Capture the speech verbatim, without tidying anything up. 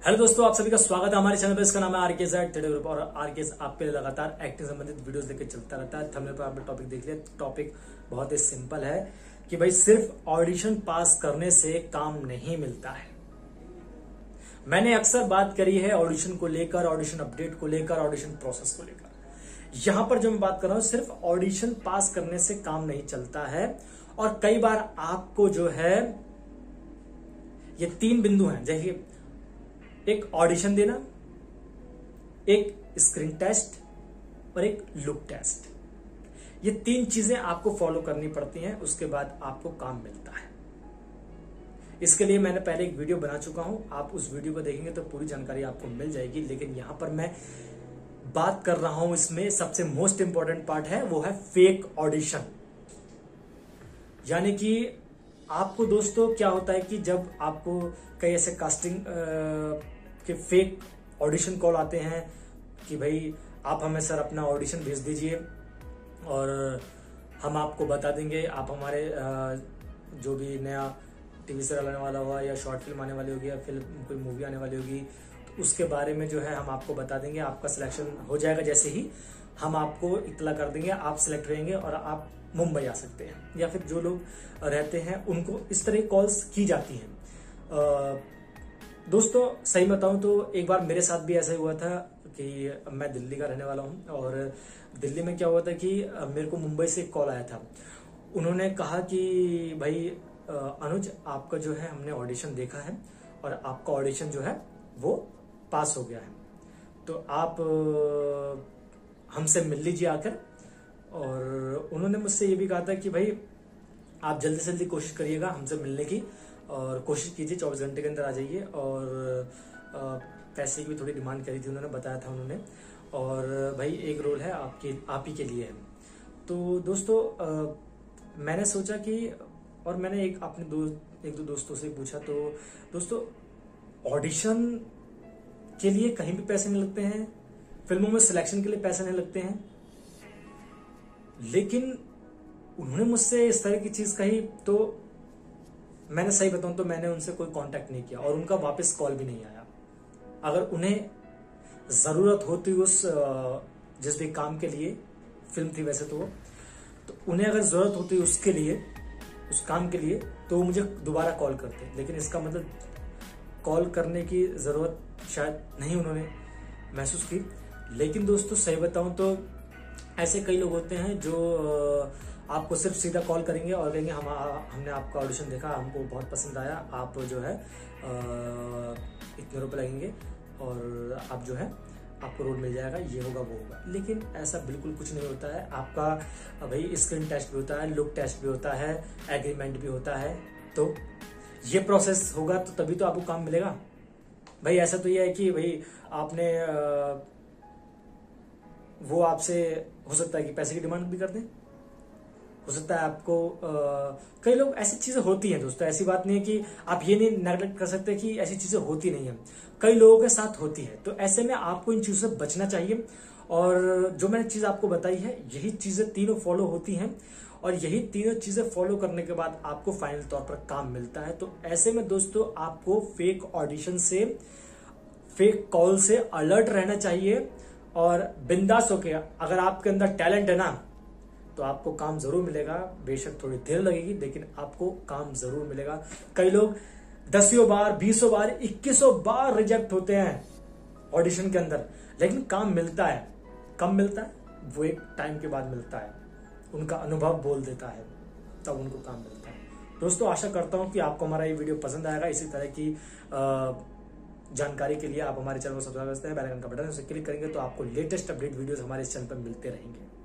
Hello दोस्तों, आप सभी का स्वागत है हमारे चैनल पर। इसका नाम है आरके जेड थ्रेड ग्रुप और आरके आपके लिए लगातार एक्टिंग संबंधित वीडियोस लेकर चलता रहता है। थंबनेल पर आपने टॉपिक देख लिया। टॉपिक बहुत ही सिंपल है कि भाई सिर्फ ऑडिशन पास करने से काम नहीं मिलता है। मैंने अक्सर बात करी है ऑडिशन को लेकर, ऑडिशन अपडेट को लेकर, ऑडिशन प्रोसेस को लेकर। यहां पर जो मैं बात कर रहा हूं, सिर्फ ऑडिशन पास करने से काम नहीं चलता है। और कई बार आपको जो है ये तीन बिंदु हैं, जैसे एक ऑडिशन देना, एक स्क्रीन टेस्ट और एक लुक टेस्ट। ये तीन चीजें आपको फॉलो करनी पड़ती हैं, उसके बाद आपको काम मिलता है। इसके लिए मैंने पहले एक वीडियो बना चुका हूं, आप उस वीडियो को देखेंगे तो पूरी जानकारी आपको मिल जाएगी। लेकिन यहां पर मैं बात कर रहा हूं, इसमें सबसे मोस्ट इंपॉर्टेंट पार्ट है, वो है फेक ऑडिशन। यानी कि आपको दोस्तों क्या होता है कि जब आपको कई ऐसे कास्टिंग के फेक ऑडिशन कॉल आते हैं कि भाई आप हमें सर अपना ऑडिशन भेज दीजिए और हम आपको बता देंगे, आप हमारे जो भी नया टीवी सीरियल आने वाला हुआ या शॉर्ट फिल्म आने वाली होगी या फिल्म कोई मूवी आने वाली होगी, तो उसके बारे में जो है हम आपको बता देंगे। आपका सिलेक्शन हो जाएगा, जैसे ही हम आपको इत्तला कर देंगे, आप सिलेक्ट रहेंगे और आप मुंबई आ सकते हैं। या फिर जो लोग रहते हैं उनको इस तरह कॉल्स की जाती हैं। आ, दोस्तों सही बताऊं तो एक बार मेरे साथ भी ऐसा ही हुआ था कि मैं दिल्ली का रहने वाला हूं और दिल्ली में क्या हुआ था कि मेरे को मुंबई से एक कॉल आया था। उन्होंने कहा कि भाई अनुज, आपका जो है हमने ऑडिशन देखा है और आपका ऑडिशन जो है वो पास हो गया है, तो आप हमसे मिल लीजिए आकर। और उन्होंने मुझसे ये भी कहा था कि भाई आप जल्दी से जल्दी कोशिश करिएगा हमसे मिलने की और कोशिश कीजिए चौबीस घंटे के अंदर आ जाइए। और पैसे की भी थोड़ी डिमांड करी थी, उन्होंने बताया था उन्होंने। और भाई एक रोल है आपके आप ही के लिए है। तो दोस्तों आ, मैंने सोचा कि और मैंने एक अपने दो एक दो दोस्तों से पूछा, तो दोस्तों ऑडिशन के लिए कहीं भी पैसे नहीं लगते हैं, फिल्मों में सिलेक्शन के लिए पैसे नहीं लगते हैं। लेकिन उन्होंने मुझसे इस तरह की चीज कही तो मैंने सही बताऊं तो मैंने उनसे कोई कांटेक्ट नहीं किया और उनका वापस कॉल भी नहीं आया। अगर उन्हें जरूरत होती उस जिस भी काम के लिए, फिल्म थी वैसे तो वो, तो उन्हें अगर जरूरत होती उसके लिए, उस काम के लिए, तो वो मुझे दोबारा कॉल करते। लेकिन इसका मतलब कॉल करने की जरूरत शायद नहीं उन्होंने महसूस की। लेकिन दोस्तों सही बताऊं तो ऐसे कई लोग होते हैं जो आपको सिर्फ सीधा कॉल करेंगे और कहेंगे हम हमने आपका ऑडिशन देखा, हमको बहुत पसंद आया, आप जो है इतने रुपए लगेंगे और आप जो है आपको रोल मिल जाएगा, ये होगा वो होगा। लेकिन ऐसा बिल्कुल कुछ नहीं होता है। आपका भाई स्क्रीन टेस्ट भी होता है, लुक टेस्ट भी होता है, एग्रीमेंट भी होता है। तो ये प्रोसेस होगा तो तभी तो आपको काम मिलेगा। भाई ऐसा तो ये है कि भाई आपने आ, वो आपसे हो सकता है कि पैसे की डिमांड भी कर दें, हो सकता है आपको आ, कई लोग ऐसी चीजें होती हैं दोस्तों। ऐसी बात नहीं है कि आप ये नहीं नेगलेक्ट कर सकते कि ऐसी चीजें होती नहीं है, कई लोगों के साथ होती है। तो ऐसे में आपको इन चीजों से बचना चाहिए। और जो मैंने चीज आपको बताई है, यही चीजें तीनों फॉलो होती हैं और यही तीनों चीजें फॉलो करने के बाद आपको फाइनल तौर पर काम मिलता है। तो ऐसे में दोस्तों आपको फेक ऑडिशन से, फेक कॉल से अलर्ट रहना चाहिए और बिंदास होके, अगर आपके अंदर टैलेंट है ना तो आपको काम जरूर मिलेगा। बेशक थोड़ी देर लगेगी लेकिन आपको काम जरूर मिलेगा। कई लोग दसियों बार, बीसों बार, इक्कीसों बार रिजेक्ट होते हैं ऑडिशन के अंदर, लेकिन काम मिलता है। कब मिलता है? वो एक टाइम के बाद मिलता है, उनका अनुभव बोल देता है, तब उनको काम मिलता है। दोस्तों आशा करता हूं कि आपको हमारा ये वीडियो पसंद आएगा। इसी तरह की आ, जानकारी के लिए आप हमारे चैनल को सब्सक्राइब करते हैं, बेल आइकन का बटन उसे क्लिक करेंगे तो आपको लेटेस्ट अपडेट वीडियोस हमारे इस चैनल पर मिलते रहेंगे।